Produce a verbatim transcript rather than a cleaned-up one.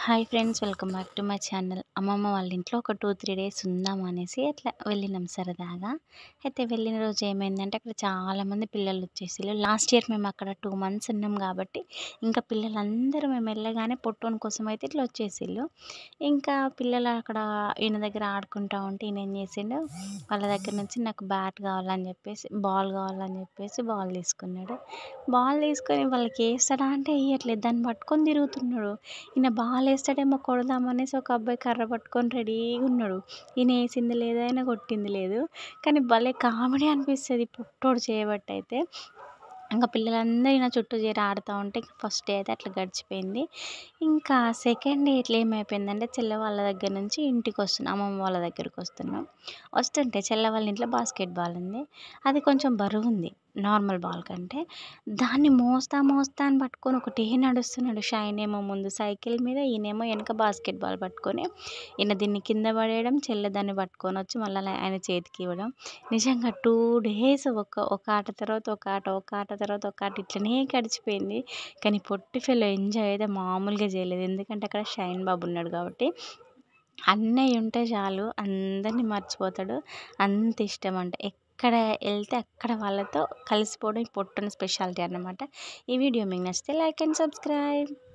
Hi friends, welcome back to my channel. అమ్మమ్మ వాళ్ళ ఇంట్లో ఒక టూ త్రీ డేస్ ఉందాం అనేసి అట్లా వెళ్ళినాం సరదాగా. అయితే వెళ్ళిన రోజు ఏమైందంటే అక్కడ చాలామంది పిల్లలు వచ్చేసిళ్ళు. లాస్ట్ ఇయర్ మేము అక్కడ టూ మంత్స్ ఉన్నాం కాబట్టి ఇంకా పిల్లలందరూ మేము వెళ్ళగానే పొట్టోన్ కోసం అయితే ఇట్లా వచ్చేసిళ్ళు. ఇంకా పిల్లలు అక్కడ ఈయన దగ్గర ఆడుకుంటా ఉంటే ఈయన ఏం చేసిండు, వాళ్ళ దగ్గర నుంచి నాకు బ్యాట్ కావాలని చెప్పేసి బాల్ కావాలని చెప్పేసి బాల్ తీసుకున్నాడు. బాల్ తీసుకొని వాళ్ళకి వేస్తాడా అంటే వేయట్లేదు, దాన్ని పట్టుకొని తిరుగుతున్నాడు. ఈయన బాల్ వేస్తాడేమో కొడదామనేసి ఒక అబ్బాయి కర్ర పట్టుకొని రెడీగా ఉన్నాడు. ఈయన వేసింది లేదు, ఆయన కొట్టింది లేదు. కానీ భలే కామెడీ అనిపిస్తుంది పుట్టోడు చేయబట్టి. అయితే ఇంకా పిల్లలందరూ ఈయన చుట్టూ చేరి ఆడుతూ ఉంటే ఫస్ట్ డే అయితే అట్లా గడిచిపోయింది. ఇంకా సెకండ్ డే ఇట్లా ఏమైపోయిందంటే చెల్ల వాళ్ళ దగ్గర నుంచి ఇంటికి వస్తున్నాం, అమ్మమ్మ వాళ్ళ దగ్గరికి వస్తున్నాం. వస్తుంటే చెల్ల వాళ్ళ ఇంట్లో బాస్కెట్ బాల్ ఉంది. అది కొంచెం బరువు ఉంది నార్మల్ బాల్ కంటే. దాన్ని మోస్తా మోస్తా అని పట్టుకొని ఒకటే నడుస్తున్నాడు. షైన్ ఏమో ముందు సైకిల్ మీద, ఈయనేమో వెనక బాస్కెట్ బాల్ పట్టుకొని, ఈయన దీన్ని కింద పడేయడం, చెల్లె దాన్ని పట్టుకొని వచ్చి మళ్ళీ ఆయన చేతికి ఇవ్వడం. నిజంగా టూ డేస్ ఒక ఒక ఆట తర్వాత ఒక ఆట, ఒక ఆట తర్వాత ఒక ఆట ఇట్లనే గడిచిపోయింది. కానీ పొట్టి ఫెలో ఎంజాయ్ అయితే మామూలుగా చేయలేదు, ఎందుకంటే అక్కడ షైన్ బాబు ఉన్నాడు కాబట్టి. అన్నయ్య ఉంటే చాలు అందరినీ మర్చిపోతాడు, అంత ఇష్టం అంటే. ఎక్కడ వెళ్తే అక్కడ వాళ్ళతో కలిసిపోవడం ఈ పొట్టని స్పెషాలిటీ అన్నమాట. ఈ వీడియో మీకు నచ్చితే లైక్ అండ్ సబ్స్క్రైబ్.